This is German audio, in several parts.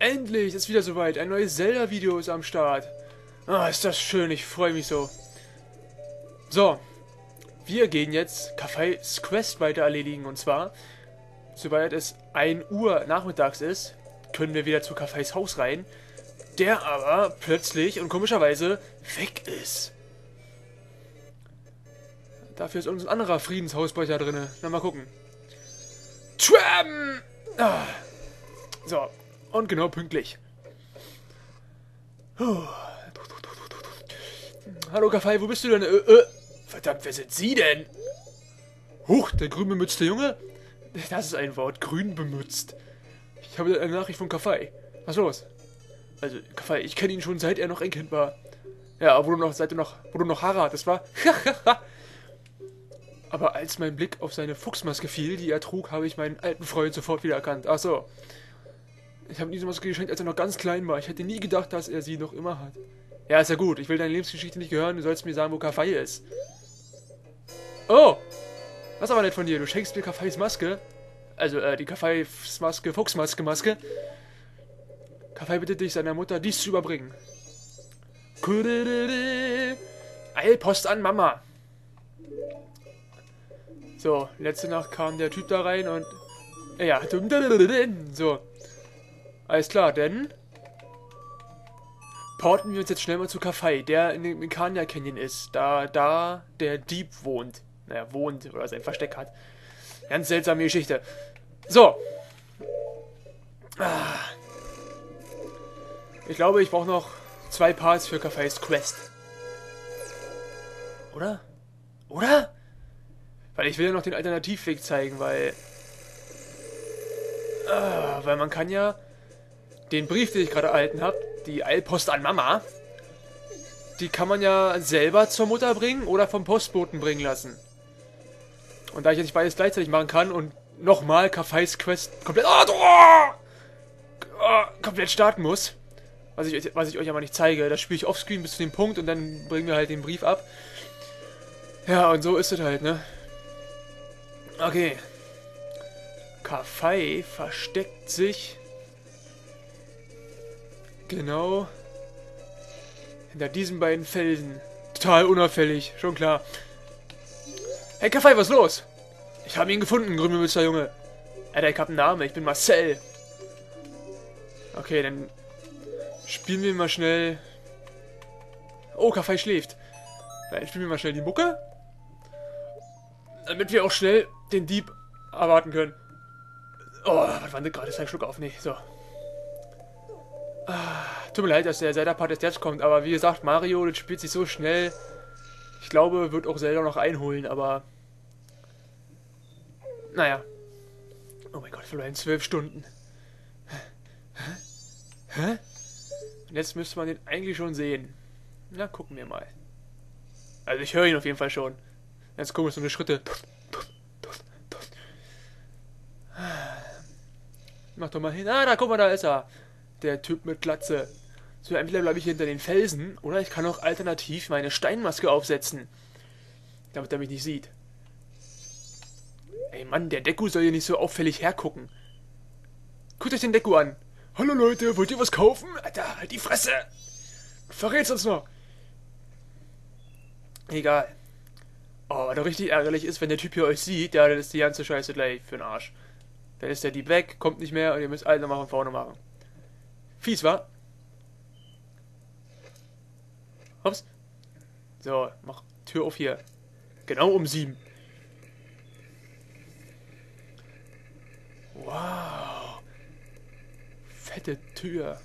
Endlich ist wieder soweit. Ein neues Zelda-Video ist am Start. Ah, ist das schön. Ich freue mich so. So. Wir gehen jetzt Kafei's Quest weiter erledigen. Und zwar, sobald es 1 Uhr nachmittags ist, können wir wieder zu Kafei's Haus rein. Der aber plötzlich und komischerweise weg ist. Dafür ist uns ein anderer Friedenshausbrecher drin. Na, mal gucken. Tram! Ah. So. Und genau pünktlich. Hallo Kafei, wo bist du denn? Verdammt, wer sind Sie denn? Huch, der grün bemützte Junge? Das ist ein Wort, grün bemützt. Ich habe eine Nachricht von Kafei. Was ist los? Also, Kafei, ich kenne ihn schon seit er noch ein Kind war. Ja, wo du noch Haare hattest, war? Aber als mein Blick auf seine Fuchsmaske fiel, die er trug, habe ich meinen alten Freund sofort wiedererkannt. Ach so. Ich habe ihm diese Maske geschenkt, als er noch ganz klein war. Ich hätte nie gedacht, dass er sie noch immer hat. Ja, ist ja gut. Ich will deine Lebensgeschichte nicht hören. Du sollst mir sagen, wo Kafei ist. Oh! Das ist aber nett von dir. Du schenkst mir Kafeis Maske. Also, die Kafeis Maske, Fuchsmaske-Maske. Kafei bittet dich, seiner Mutter dies zu überbringen. Eilpost an Mama. So, letzte Nacht kam der Typ da rein und... Ja, so. Alles klar, denn... porten wir uns jetzt schnell mal zu Kafei, der in dem Mikania Canyon ist. Da der Dieb wohnt. Naja, wohnt oder sein Versteck hat. Ganz seltsame Geschichte. So. Ich glaube, ich brauche noch 2 Parts für Kafeis Quest. Oder? Oder? Weil ich will ja noch den Alternativweg zeigen, weil man kann ja den Brief, den ich gerade erhalten habe, die Eilpost an Mama, die kann man ja selber zur Mutter bringen oder vom Postboten bringen lassen. Und da ich jetzt nicht beides gleichzeitig machen kann und nochmal Kafeis Quest komplett komplett starten muss, was ich euch aber nicht zeige, das spiele ich offscreen bis zu dem Punkt und dann bringen wir halt den Brief ab. Ja, und so ist es halt, ne? Okay. Kafei versteckt sich genau hinter diesen beiden Felsen. Total unauffällig, schon klar. Hey Kafei, was ist los? Ich habe ihn gefunden, grünmützer Junge. Alter, ich habe einen Namen, ich bin Marcel. Okay, dann spielen wir mal schnell... Oh, Kafei schläft. Dann spielen wir mal schnell die Mucke. Damit wir auch schnell den Dieb erwarten können. Oh, was war denn gerade? Ist ein Schluck auf? Nee, so. Tut mir leid, dass der Zelda-Part erst jetzt kommt, aber wie gesagt, Mario, das spielt sich so schnell. Ich glaube, wird auch Zelda noch einholen, aber... Naja. Oh mein Gott, verloren 12 Stunden. Hä? Und jetzt müsste man den eigentlich schon sehen. Na, gucken wir mal. Also ich höre ihn auf jeden Fall schon. Ganz komisch, so eine Schritte. Mach doch mal hin. Ah, da, guck mal, da ist er. Der Typ mit Glatze. So, entweder bleibe ich hinter den Felsen, oder ich kann auch alternativ meine Steinmaske aufsetzen. Damit er mich nicht sieht. Ey, Mann, der Deku soll hier nicht so auffällig hergucken. Guckt euch den Deku an. Hallo Leute, wollt ihr was kaufen? Alter, halt die Fresse. Verrät's uns noch. Egal. Oh, was doch richtig ärgerlich ist, wenn der Typ hier euch sieht, ja, dann ist die ganze Scheiße gleich für den Arsch. Dann ist der Dieb weg, kommt nicht mehr und ihr müsst alles nochmal von vorne machen. Fies, wa? Ups. So, mach Tür auf hier. Genau um 7. Wow. Fette Tür.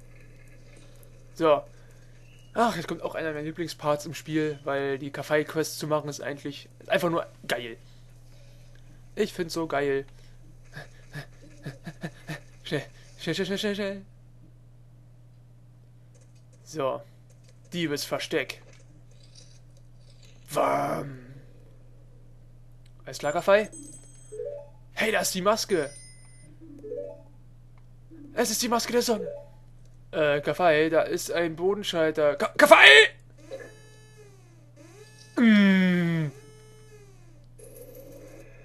So. Ach, jetzt kommt auch einer meiner Lieblingsparts im Spiel, weil die Kafei-Quest zu machen ist eigentlich einfach nur geil. Ich find's so geil. Schnell, schnell, schnell, schnell, schnell, schnell. So. Diebesversteck. Wam. Alles klar, Kafei? Hey, da ist die Maske. Es ist die Maske der Sonne. Kafei, da ist ein Bodenschalter. Kafei!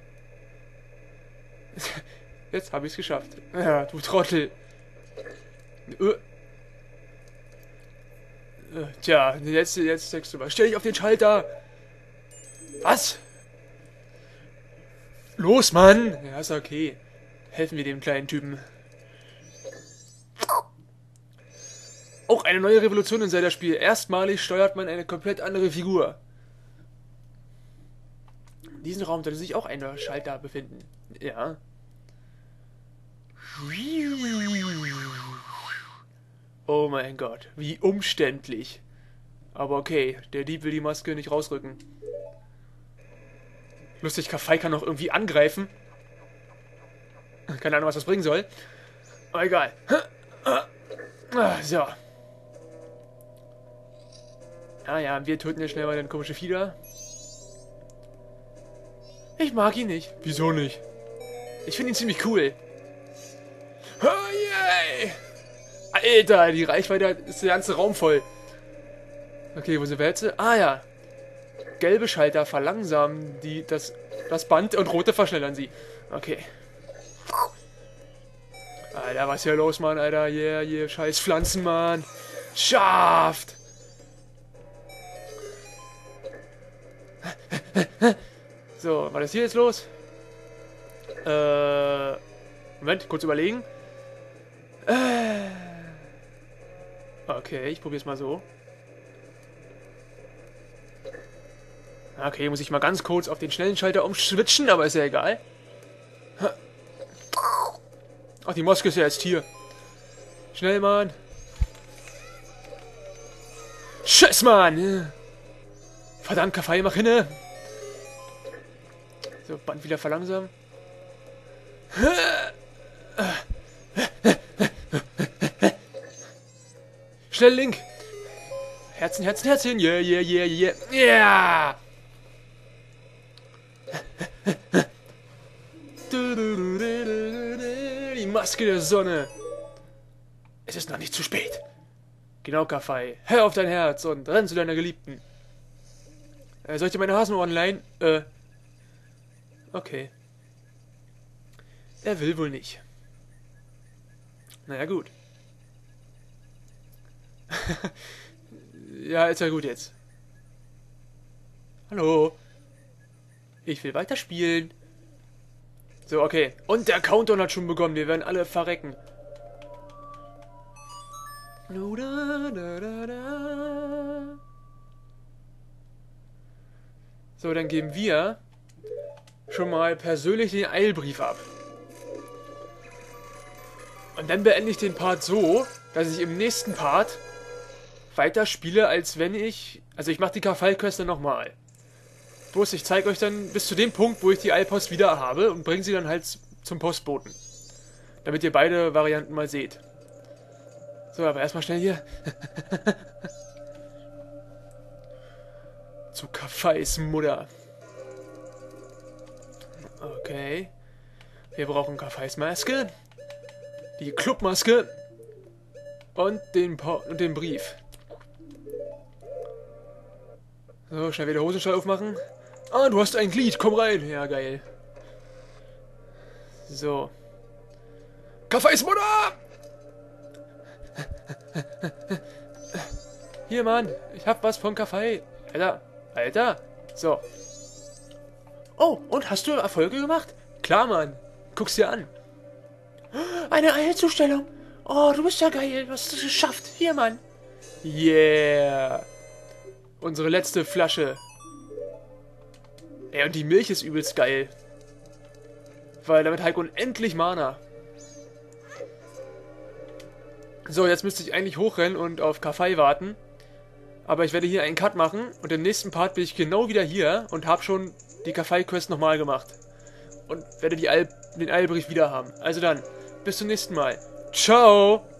Jetzt habe ich es geschafft. Ja, du Trottel. Tja, jetzt sagst du mal. Stell dich auf den Schalter! Was? Los, Mann! Ja, ist okay. Helfen wir dem kleinen Typen. Auch eine neue Revolution in Zelda-Spiel. Erstmalig steuert man eine komplett andere Figur. In diesem Raum sollte sich auch ein Schalter befinden. Ja. Oh mein Gott, wie umständlich. Aber okay, der Dieb will die Maske nicht rausrücken. Lustig, Kafei kann noch irgendwie angreifen. Keine Ahnung, was das bringen soll. Aber egal. So. Ah ja, wir töten ja schnell mal den komischen Fieder. Ich mag ihn nicht. Wieso nicht? Ich finde ihn ziemlich cool. Oh, yay! Alter, die Reichweite ist der ganze Raum voll. Okay, wo sind wir jetzt? Ah ja. Gelbe Schalter verlangsamen das Band und rote verschnellern sie. Okay. Alter, was ist hier los, Mann, Alter? Yeah, scheiß Pflanzen, Mann. Schafft! So, was ist hier jetzt los? Moment, kurz überlegen. Okay, ich probiere es mal so. Okay, muss ich mal ganz kurz auf den schnellen Schalter umschwitchen, aber ist ja egal. Ach, die Maske ist ja jetzt hier. Schnell, Mann. Scheiß, Mann! Verdammt, Kafei, mach hinne! So, Band wieder verlangsamen. Schnell, Link! Herzen, Herzen, Herzen! Yeah! Die Maske der Sonne! Es ist noch nicht zu spät. Genau, Kafei. Hör auf dein Herz und renn zu deiner Geliebten. Soll ich dir meine Hasenohren leihen? Okay. Er will wohl nicht. Naja, gut. Ja, ist ja gut jetzt. Hallo. Ich will weiterspielen. So, okay. Und der Countdown hat schon begonnen. Wir werden alle verrecken. So, dann geben wir schon mal persönlich den Eilbrief ab. Und dann beende ich den Part so, dass ich im nächsten Part weiter spiele, als wenn ich... Also ich mache die Kafei-Quest nochmal. Bloß ich zeige euch dann bis zu dem Punkt, wo ich die Eilpost wieder habe und bringe sie dann halt zum Postboten. Damit ihr beide Varianten mal seht. So, aber erstmal schnell hier. Zu Kafeis Mutter. Okay. Wir brauchen Kafeis Maske. Die Clubmaske. Und den Brief. So, schnell wieder Hosenstall aufmachen. Ah, du hast ein Glied, komm rein. Ja, geil. So. Kafeis Mutter! Hier, Mann. Ich hab was von Kafei. Alter. So. Oh, und hast du Erfolge gemacht? Klar, Mann. Guck's dir an. Eine Eilzustellung. Oh, du bist ja geil. Du hast es geschafft. Hier, Mann. Yeah. Unsere letzte Flasche. Ey, und die Milch ist übelst geil. Weil damit Heiko unendlich Mana. So, jetzt müsste ich eigentlich hochrennen und auf Kafei warten. Aber ich werde hier einen Cut machen. Und im nächsten Part bin ich genau wieder hier und habe schon die Kafei-Quest nochmal gemacht. Und werde den Eilbrief wieder haben. Also dann, bis zum nächsten Mal. Ciao!